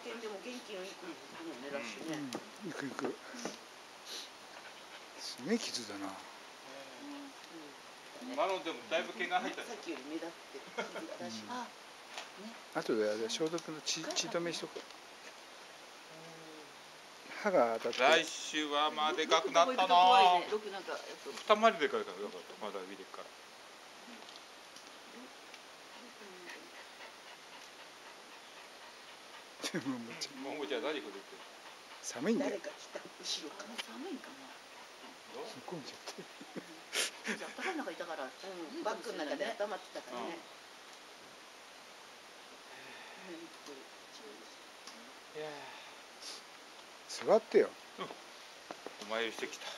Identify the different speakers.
Speaker 1: 県でも元気のいくのねラッシュね。
Speaker 2: 行く行く。すげえ傷だな。
Speaker 3: マロンでもだいぶ毛が入った。
Speaker 1: さっきより目立って傷が出し。あ、ね。
Speaker 2: あとで消毒の血止めしとく。歯が当たって。
Speaker 3: 来週はまあでかくなったな。
Speaker 1: 六なんか
Speaker 3: 二回りでかいからよかった。まだ見てるから。ももちゃん何これって。
Speaker 2: 寒いんだよ。
Speaker 1: 誰か来た後ろから寒いかな。
Speaker 2: 突っ込んじゃって。
Speaker 1: 頭の中いたから、バッグの中で温まってたからね。
Speaker 2: 座ってよ。
Speaker 3: お参りしてきた。